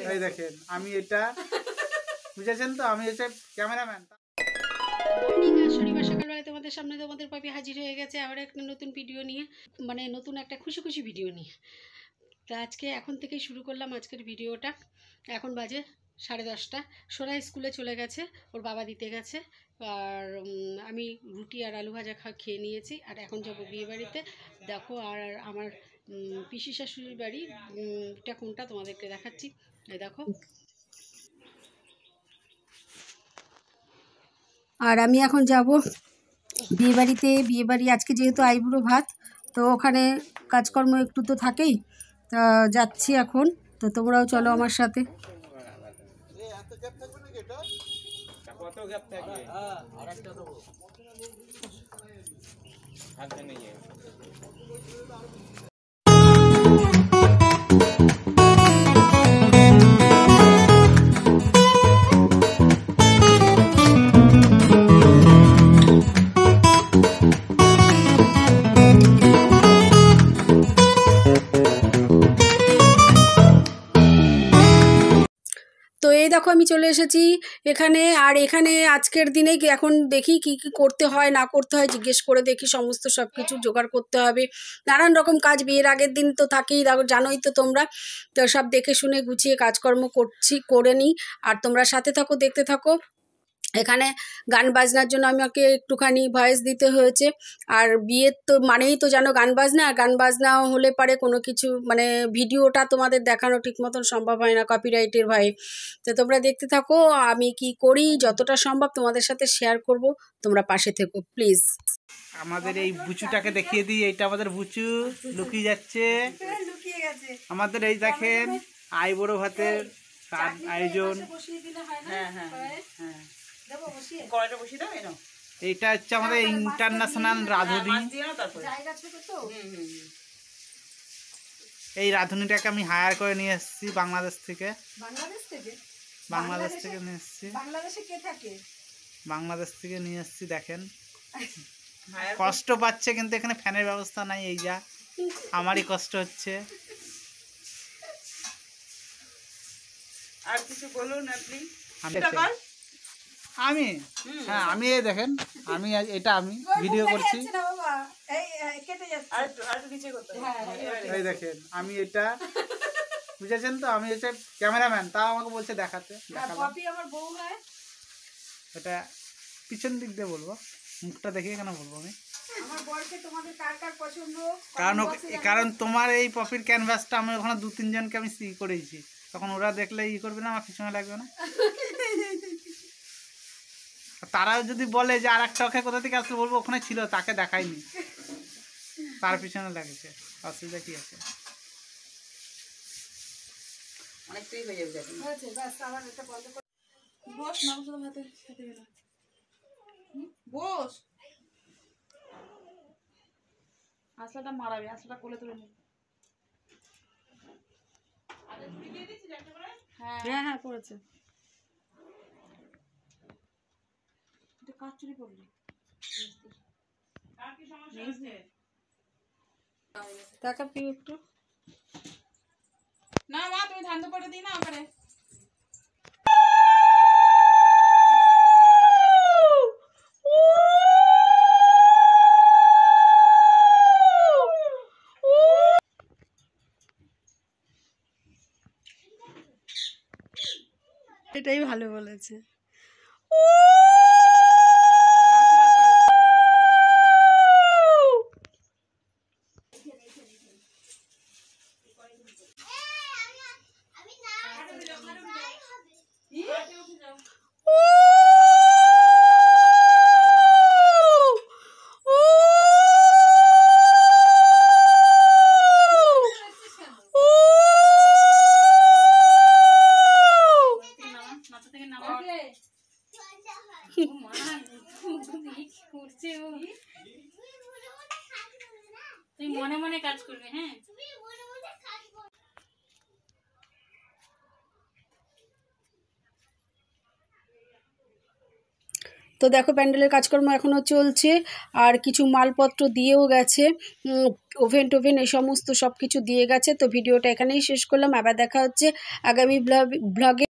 এই দেখেন আমি এটা বুঝেছেন তো, আমি হচ্ছে ক্যামেরাম্যান। মর্নিং আর শনিবার সকালবেলায় তোমাদের সামনে তোমাদের পাপি হাজির হয়ে গেছে আবার একটা নতুন ভিডিও নিয়ে, মানে নতুন একটা খুশি খুশি ভিডিও নিয়ে। তা আজকে এখন থেকেই শুরু করলাম আজকের ভিডিওটা। এখন বাজে 10:30। সোনা স্কুলে চলে গেছে, ওর বাবা দিতে গেছে। আর আমি রুটি আর আলু ভাজা খেয়ে নিয়েছি। আর এখন যাবো বিয়ে বাড়িতে। দেখো, আর আমার পিসি শাশুড়ির বাড়ি এটা কোনটা তোমাদেরকে দেখাচ্ছি। এই দেখো। আর আমি এখন যাব বিয়েবাড়িতে। বিয়েবাড়ি আজকে যেহেতু আইবুড়ো ভাত, তো ওখানে কাজকর্ম একটু তো থাকেই। তা যাচ্ছি এখন, তো তোমরাও চলো আমার সাথে। তো এই দেখো আমি চলে এসেছি এখানে। আর এখানে আজকের দিনে এখন দেখি কি কি করতে হয় না করতে হয়, জিজ্ঞেস করে দেখি। সমস্ত সব কিছু জোগাড় করতে হবে, নানান রকম কাজ বিয়ের আগের দিন তো থাকেই, জানোই তো তোমরা। তো সব দেখে শুনে গুছিয়ে কাজকর্ম করে নিই। আর তোমরা সাথে থাকো, দেখতে থাকো। এখানে গান বাজনার জন্য আমাকে একটুখানি ভয়েস দিতে হয়েছে। আর বিয়ের তো মানেই তো জানো গান বাজনা। আর গান বাজনা হলে পারে কোনো কিছু মানে ভিডিওটা তোমাদের দেখানো ঠিক মতন সম্ভব হয় না কপিরাইটের ভয়ে। তো তোমরা দেখতে থাকো, আমি কি করি যতটা সম্ভব তোমাদের সাথে শেয়ার করব। তোমরা পাশে থেকো প্লিজ। আমাদের এই বুচুটাকে দেখিয়ে দিই। এইটা আমাদের বুচু লুকিয়ে যাচ্ছে। আমাদের এই দেখেন আইবুড়ো ভাতের আয়োজন। এইটা হচ্ছে আমাদের ইন্টারন্যাশনাল রাঁধুনি। এই রাঁধুনিটাকে আমি হায়ার করে নিয়ে এসেছি বাংলাদেশ থেকে। বাংলাদেশ থেকে নিয়ে এসেছি। বাংলাদেশ থেকে নিয়ে এসেছি। দেখেন কষ্ট পাচ্ছে, কিন্তু এখানে ফ্যানের ব্যবস্থা নাই। এই যা আমারই কষ্ট হচ্ছে। আর কিছু বলুন আপনি। আমি হ্যাঁ আমি এই দেখেন আমি এটা আমি ভিডিও করছি। এই দেখেন আমি এটা বুঝেছেন তো, আমি হচ্ছে ক্যামেরাম্যান। তাও আমাকে বলছে দেখাতে। এটা পিছন দিক দিয়ে বলবো, মুখটা দেখিয়ে কেন বলবো আমি? কারণ তোমার এই পপির ক্যানভাসটা আমি ওখানে 2-3 জনকে আমি করেছি, তখন ওরা দেখলে করবে না, আমার পিছনে লাগবে না। তারাও যদি বলে যে আর একটা ওকে কোথা থেকে আসলে, বলবো ওখানে ছিল, তাকে দেখায়নি, তার পিছনে লাগেছে। অসুবিধা কি আছে? অনেকটাই হয়ে যাবে। বস আসলাটা মারাবে, আসলাটা কোলে তুলে নি। হ্যাঁ হ্যাঁ করেছে। কাজ চুরি করলি টাকা পিও একটু। না মা তুমি ধান তো পড়ে দিই না ওখানে। এটাই ভালো বলেছে। তুই মনে মনে কাজ করবি। হ্যাঁ তো দেখো প্যান্ডেলের কাজকর্ম এখনও চলছে, আর কিছু মালপত্র দিয়েও গেছে, ওভেন টোভেন এই সমস্ত সব কিছু দিয়ে গেছে। তো ভিডিওটা এখানেই শেষ করলাম, আবার দেখা হচ্ছে আগামী ব্লগে।